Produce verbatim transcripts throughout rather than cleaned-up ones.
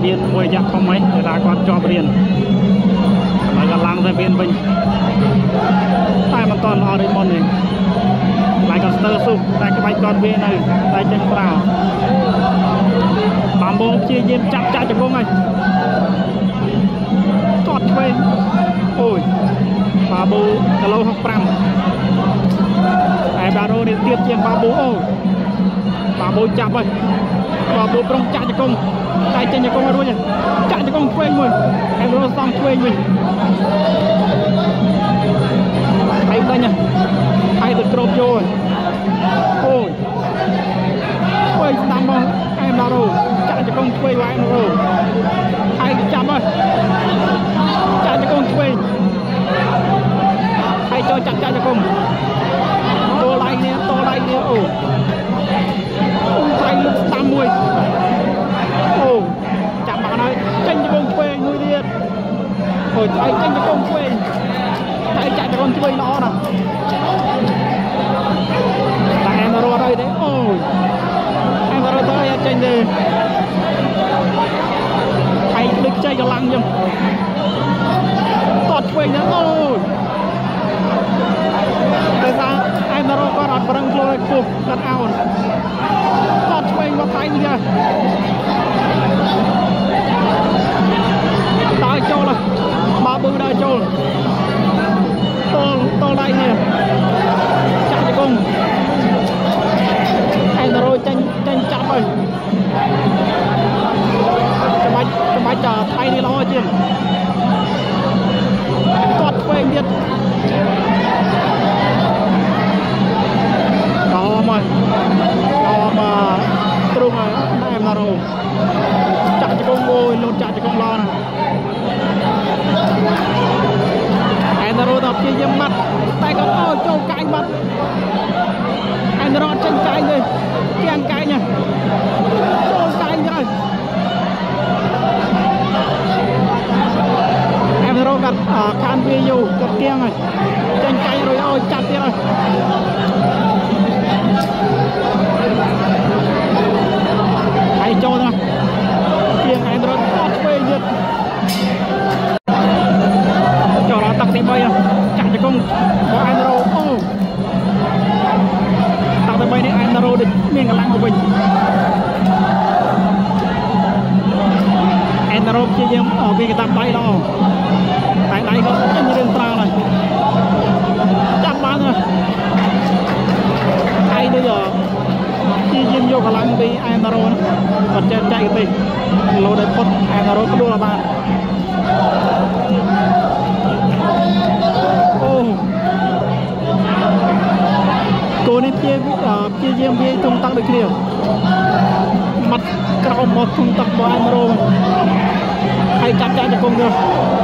មានមួយយ៉ាក់ធំហ្នឹងគេថាគាត់ជាប់រៀនហើយក៏ឡើងទៅវិញវិញតែមិនតន់អត់រីមុនទេlại còn sơ sụp tại cái bánh con viên này tại chân vào bám bố chia diêm chặt chặt cho cô này tọt về ôi bà bố cả lâu học pram ai bà đô đi tiếp chiên bà bố ôi bà bố chặt rồi bà bố trong chặt cho con tại chân cho con rồi nhỉ chặt cho con quên mình em nó xong quên mình thấy đây nhỉ hay được crop vô rồi ôi ôi nằm bông em nào rồi chạy cho con quay vào em rồi hay chậm ơi chạy cho con quay hay cho chặt chạy cho con tô lại nè tô lại nè ồ tay lúc tám mươi ồ chạm bạn ơi tranh cho con quay người điên ôi tay tranh cho con quay tay chạy cho con quay nó nè tại em rồi đây đấy ôi em rồi tới trên đi thầy được chơi cái lăng nhung tọt quên nữa ôi tại sao em rồi có đọt vào răng lôi cục đặt ao tọt quên vào tay kìa tao trâu là ba bự đã trâu to to đây nè chạy cho cùng em rồi tranh tranh chặt rồi cái máy cái máy chờ thay đi lo chứ toát quên biết đó mà đó mà trung rồi em là rồi chặt cho con ngồi lột chặt cho con lo nè em rồi tập kia dâm mặt tay con ôi trâu cãi mặt em rồi tranh cãi đi cái ăn cãi nha trâu cãi rồi em rồi gặp khan video gặp kiêng rồi tranh cãi rồi ôi chặt đi rồi hãy cho ra kiêng em rồi tọt quê nhiệt cho nó tặng tiền bay à chặt cho con có em rồi ô tặng tiền bay này em rồi được miếng cái lăng của mình em rồi chia nhau ở vì cái tặng bay đó tại đây có rất nhiều đường trao này chặt bán rồi hay bây giờ chia nhau vô cái lăng đi em rồi và chạy chạy cái gì lô để phút em rồi có đua là bạn cô này chia chia riêng với tung tăng được nhiều mặt cao một tung tăng của anh rồi hay chặt chặt cho con được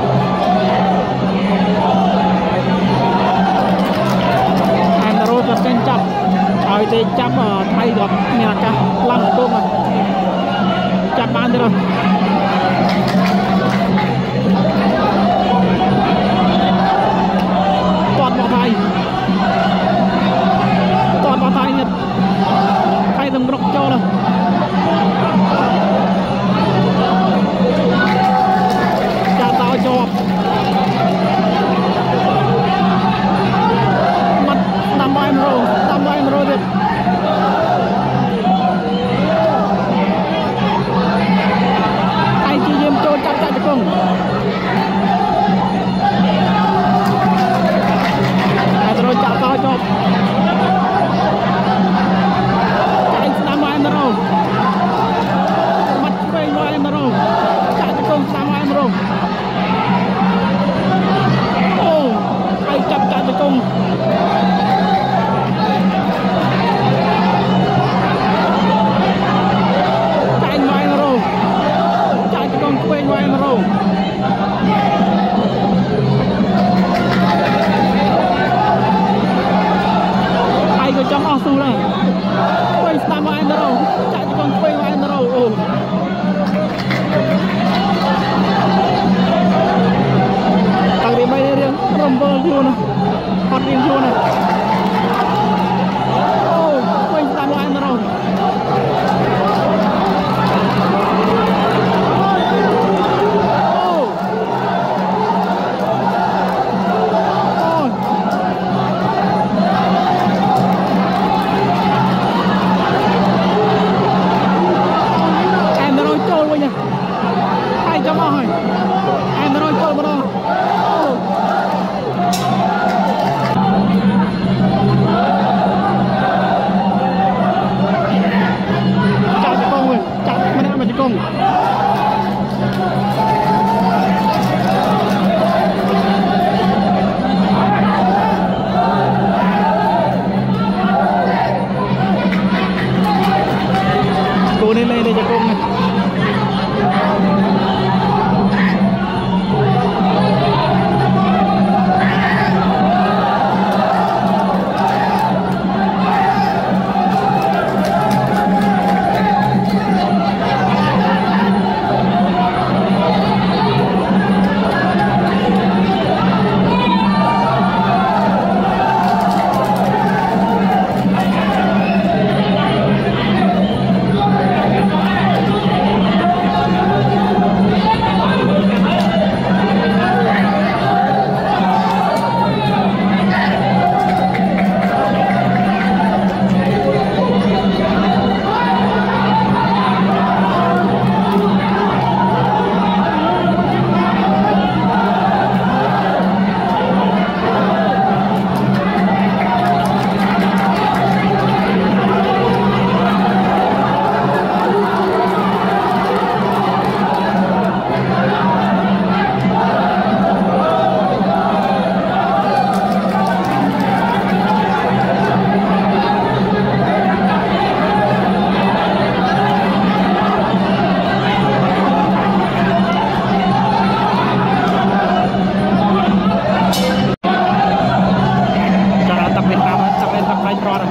anh rồi và tranh chặt ở đây chặt ở thay gặp nhà cả lăng tôm mà chặt ban rồi toàn vào thay toàn vào thay nhật thay từng rộng cho rồi chả tao cho mặt năm ba em rồi năm ba em rồi đi anh chỉ diêm cho chắc chắn cho cùng rồi chặt tao cho chạy năm em rồi mặt quay ngoài em rồi chạy cho con năm em rồi ô ai chặt chặt cho con chạy ngoài em rồi chạy cho con quay ngoài em rồi cái trong ao su này quay sao mà em đâu chạy cho con quay mà em đâu ồ tặng đi bay riêng rầm bơ chưa nè hot riêng chưa nè ồ quay sao mà em đâu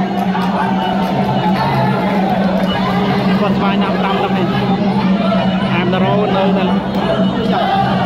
គាត់ស្វាយណាំតាមដល់នេះអាមតារ៉ូនៅដល់